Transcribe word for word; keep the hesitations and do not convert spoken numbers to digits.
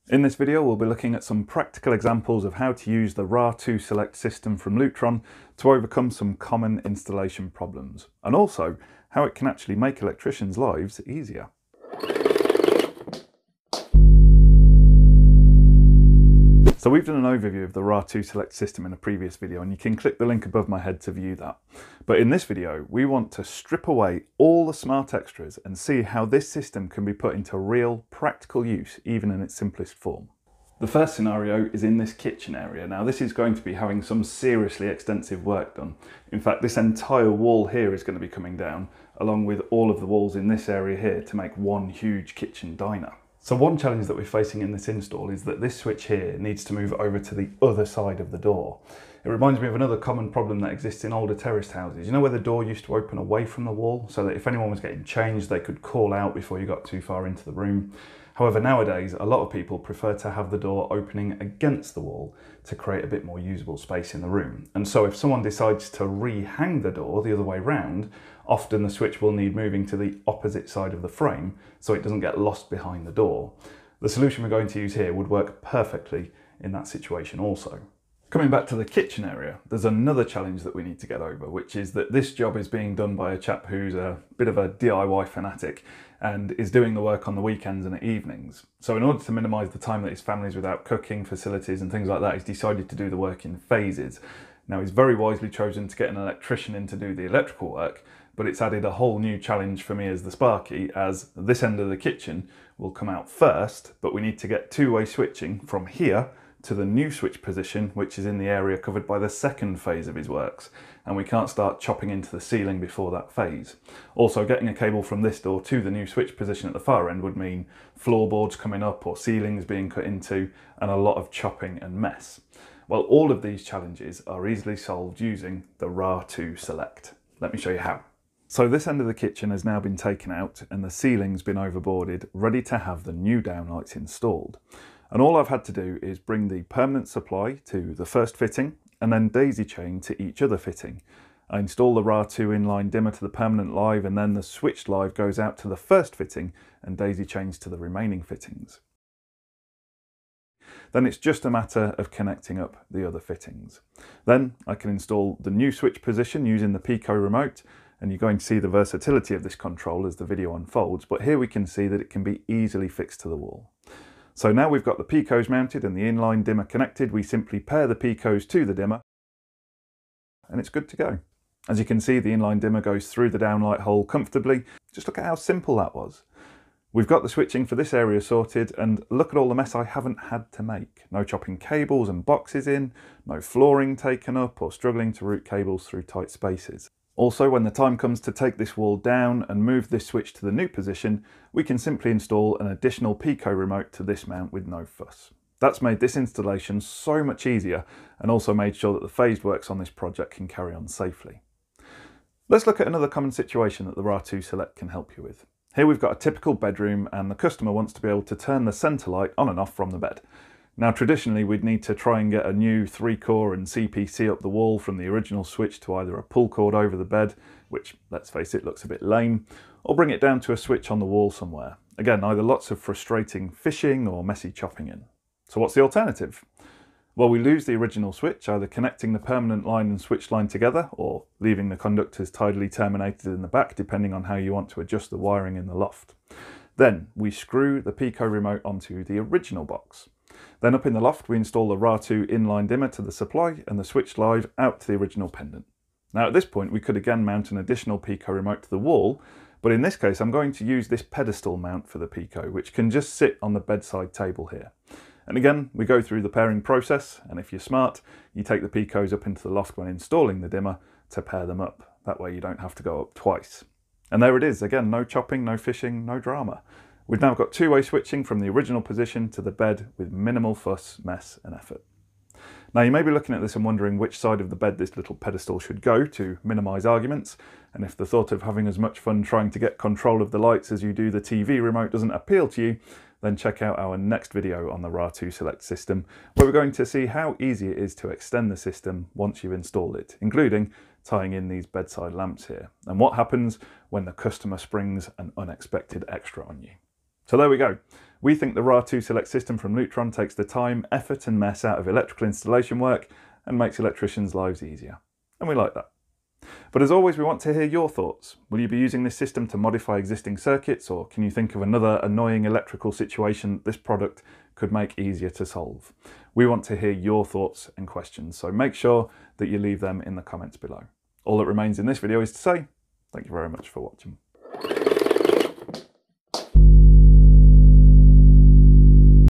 In this video, we'll be looking at some practical examples of how to use the R A two Select system from Lutron to overcome some common installation problems, and also how it can actually make electricians' lives easier. So we've done an overview of the R A two Select system in a previous video, and you can click the link above my head to view that. But in this video, we want to strip away all the smart extras and see how this system can be put into real practical use, even in its simplest form. The first scenario is in this kitchen area. Now this is going to be having some seriously extensive work done. In fact, this entire wall here is going to be coming down, along with all of the walls in this area here, to make one huge kitchen diner. So one challenge that we're facing in this install is that this switch here needs to move over to the other side of the door. It reminds me of another common problem that exists in older terraced houses. You know where the door used to open away from the wall, so that if anyone was getting changed, they could call out before you got too far into the room. However, nowadays, a lot of people prefer to have the door opening against the wall to create a bit more usable space in the room. And so if someone decides to re-hang the door the other way round, often the switch will need moving to the opposite side of the frame so it doesn't get lost behind the door. The solution we're going to use here would work perfectly in that situation also. Coming back to the kitchen area, there's another challenge that we need to get over, which is that this job is being done by a chap who's a bit of a D I Y fanatic and is doing the work on the weekends and evenings. So in order to minimise the time that his family's without cooking facilities and things like that, he's decided to do the work in phases. Now he's very wisely chosen to get an electrician in to do the electrical work, but it's added a whole new challenge for me as the Sparky, as this end of the kitchen will come out first, but we need to get two-way switching from here to the new switch position, which is in the area covered by the second phase of his works, and we can't start chopping into the ceiling before that phase. Also, getting a cable from this door to the new switch position at the far end would mean floorboards coming up or ceilings being cut into, and a lot of chopping and mess. Well, all of these challenges are easily solved using the R A two Select. Let me show you how. So this end of the kitchen has now been taken out and the ceiling's been overboarded, ready to have the new downlights installed. And all I've had to do is bring the permanent supply to the first fitting and then daisy chain to each other fitting. I install the R A two inline dimmer to the permanent live, and then the switched live goes out to the first fitting and daisy chains to the remaining fittings. Then it's just a matter of connecting up the other fittings. Then I can install the new switch position using the Pico remote, and you're going to see the versatility of this control as the video unfolds, but here we can see that it can be easily fixed to the wall. So now we've got the picos mounted and the inline dimmer connected, we simply pair the picos to the dimmer and it's good to go. As you can see, the inline dimmer goes through the downlight hole comfortably. Just look at how simple that was. We've got the switching for this area sorted, and look at all the mess I haven't had to make. No chopping cables and boxes in, no flooring taken up or struggling to route cables through tight spaces. Also, when the time comes to take this wall down and move this switch to the new position, we can simply install an additional Pico remote to this mount with no fuss. That's made this installation so much easier, and also made sure that the phased works on this project can carry on safely. Let's look at another common situation that the R A two Select can help you with. Here we've got a typical bedroom, and the customer wants to be able to turn the centre light on and off from the bed. Now traditionally we'd need to try and get a new three core and C P C up the wall from the original switch to either a pull cord over the bed, which, let's face it, looks a bit lame, or bring it down to a switch on the wall somewhere. Again, either lots of frustrating fishing or messy chopping in. So what's the alternative? Well, we lose the original switch, either connecting the permanent line and switch line together, or leaving the conductors tidily terminated in the back, depending on how you want to adjust the wiring in the loft. Then we screw the Pico remote onto the original box. Then up in the loft we install the R A two inline dimmer to the supply and the switch live out to the original pendant. Now at this point we could again mount an additional Pico remote to the wall, but in this case I'm going to use this pedestal mount for the Pico, which can just sit on the bedside table here. And again we go through the pairing process, and if you're smart you take the Picos up into the loft when installing the dimmer to pair them up. That way you don't have to go up twice. And there it is, again, no chopping, no fishing, no drama. We've now got two-way switching from the original position to the bed with minimal fuss, mess and effort. Now you may be looking at this and wondering which side of the bed this little pedestal should go to minimise arguments, and if the thought of having as much fun trying to get control of the lights as you do the T V remote doesn't appeal to you, then check out our next video on the R A two Select system, where we're going to see how easy it is to extend the system once you've installed it, including tying in these bedside lamps here, and what happens when the customer springs an unexpected extra on you. So there we go. We think the R A two Select system from Lutron takes the time, effort and mess out of electrical installation work and makes electricians' lives easier. And we like that. But as always, we want to hear your thoughts. Will you be using this system to modify existing circuits, or can you think of another annoying electrical situation this product could make easier to solve? We want to hear your thoughts and questions, so make sure that you leave them in the comments below. All that remains in this video is to say thank you very much for watching.